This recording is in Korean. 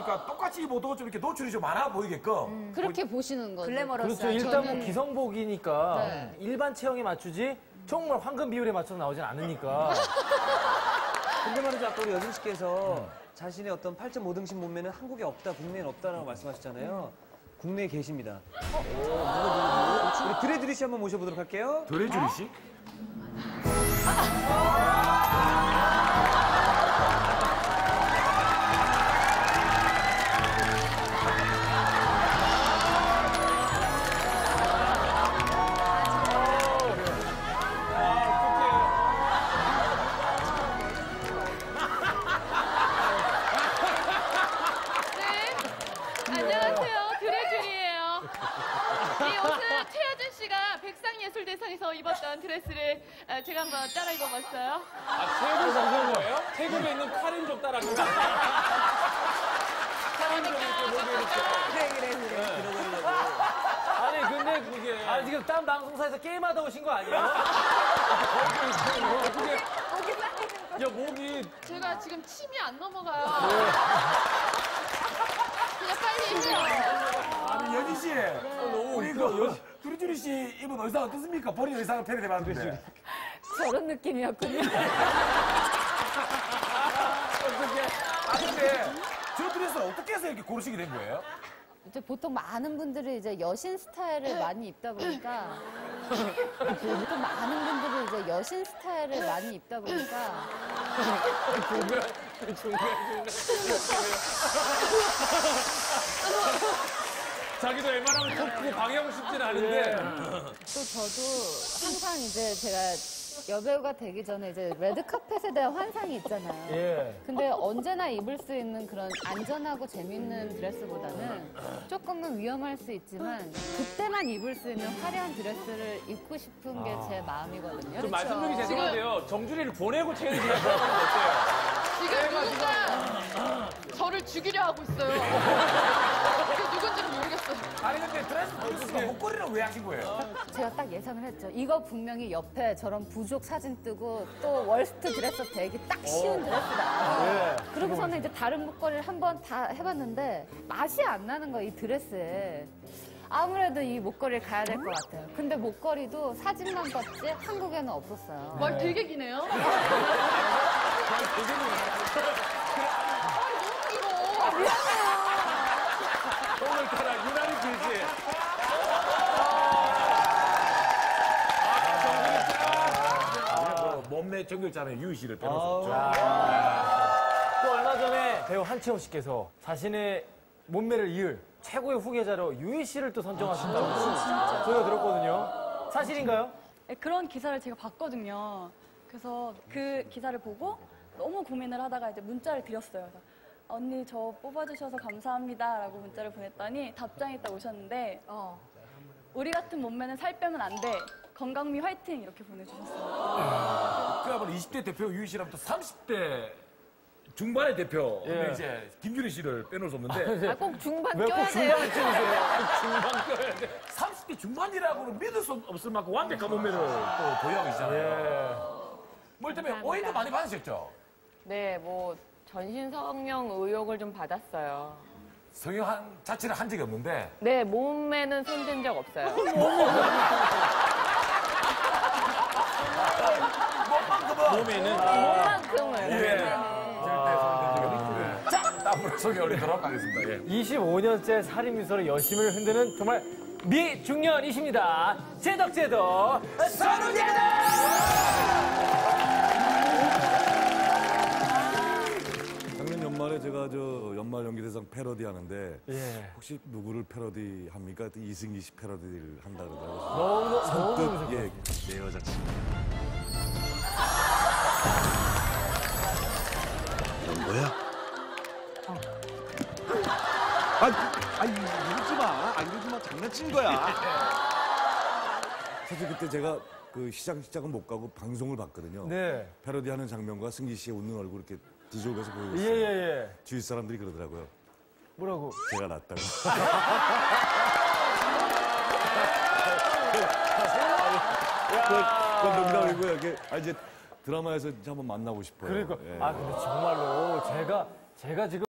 그러니까 똑같이 입어도 좀 이렇게 노출이 좀 많아 보이게끔. 그렇게 보시는 거죠. 글래머러스. 그렇죠. 일단 뭐 기성복이니까 일반 체형에 맞추지 정말 황금 비율에 맞춰서 나오진 않으니까. 근데 말이죠, 아까 우리 여진 씨께서 자신의 어떤 8.5등신 몸매는 한국에 없다, 국내엔 없다라고 말씀하셨잖아요. 국내에 계십니다. 누구? 우리 드레드리 씨 한번 모셔보도록 할게요. 드레주리 씨? 안녕하세요. 드레줄이에요. 이 옷은 최여준 씨가 백상예술대상에서 입었던 드레스를 제가 한번 따라 입어봤어요. 태국 잡는 거예요? 태국에 있는 카렌족 따라한 거. 그래. 아니 근데 그게 지금 딴 방송사에서 게임하다 오신 거 아니에요? 야 목이 제가 지금 침이 안 넘어가요. 그냥 빨리 해요. 아니, 여진 씨. 우리 드레주리 씨 입은 의상 어떻습니까? 본인 의상을 패러디해봤는데. 저런 느낌이었군요. 아니, 근데 저 드레스를 어떻게 해서 이렇게 고르시게 된 거예요? 이제 보통 많은 분들이 이제 여신 스타일을 많이 입다 보니까 보통 많은 분들이 이제 여신 스타일을 많이 입다 보니까 자기도 웬만하면 덮고 방해하고 싶진 않은데. 또 저도 항상 이제 제가 여배우가 되기 전에 이제 레드카펫에 대한 환상이 있잖아요. 예. 근데 언제나 입을 수 있는 그런 안전하고 재밌는 드레스보다는 조금은 위험할 수 있지만 그때만 입을 수 있는 화려한 드레스를 입고 싶은 게 제 마음이거든요. 좀 말씀드리기 죄송한데요. 정준이를 보내고 체인지 하는 건 어때요? 지금 누군가 저를 죽이려 하고 있어요. 그게 누군지는 모르겠어요. 아니, 근데 드레스가 목걸이를 왜 하신 거예요? 제가 딱 예상을 했죠. 이거 분명히 옆에 저런 부족 사진 뜨고 또 월스트 드레스 되기 딱 쉬운 드레스다. 그러고서는 이제 다른 목걸이를 한번 다 해봤는데 맛이 안 나는 거야, 이 드레스에. 아무래도 이 목걸이를 가야 될 것 같아요. 근데 목걸이도 사진만 봤지 한국에는 없었어요. 말 되게 기네요. 오늘따라 유난히 길지. 몸매 정글자는 유희 씨를 빼놓고. 또 얼마 전에 배우 한채호 씨께서 자신의 몸매를 이을 최고의 후계자로 유희 씨를 또 선정하신다고 저희가 들었거든요. 사실인가요? 네, 그런 기사를 제가 봤거든요. 그래서 그 기사를 보고 너무 고민을 하다가 이제 문자를 드렸어요. 그래서 언니 저 뽑아주셔서 감사합니다 라고 문자를 보냈더니 답장이 딱 오셨는데 우리 같은 몸매는 살 빼면 안 돼. 건강미 화이팅 이렇게 보내주셨어요. 그야말로 20대 대표 유희 씨랑 또 30대 중반의 대표 이제 김준희 씨를 빼놓을 수 없는데 꼭 중반 왜 꼭 껴야 돼요. 중간에 찍으세요? 30대 중반이라고는 믿을 수 없을 만큼 완벽한 몸매를 또 보유하고 계시잖아요. 뭘 때문에 오해도 많이 받으셨죠? 네, 뭐 전신 성형 의혹을 좀 받았어요. 성형 자체를 한 적이 없는데 네, 몸매는 손댄 적 없어요. 몸에는. 몸만큼은. 절대 손댄 적이 없는데. 자, 다음으로 소개 올리도록 하겠습니다. 예. 25년째 살인 미소로 여심을 흔드는 정말 미중년이십니다. 제덕제덕 선우제덕! 작년 연말에 제가 저 연말 연기대상 패러디 하는데 예. 혹시 누구를 패러디 합니까? 그때 이승기 씨 패러디를 한다 그러더라고요. 너무 선뜻 내 여자친구. 넌 뭐야? 아니 이러지 마. 이러지 마. 장난친 거야. 사실 그때 제가 그 시작은 못 가고 방송을 봤거든요. 네. 패러디 하는 장면과 승기 씨의 웃는 얼굴 이렇게 뒤집어서 보고 있어요. 예. 주위 사람들이 그러더라고요. 뭐라고? 제가 낫다고. 그건 농담이고요. 이게 이제 드라마에서 진짜 한번 만나고 싶어요. 그러니까 예. 근데 정말로 제가 지금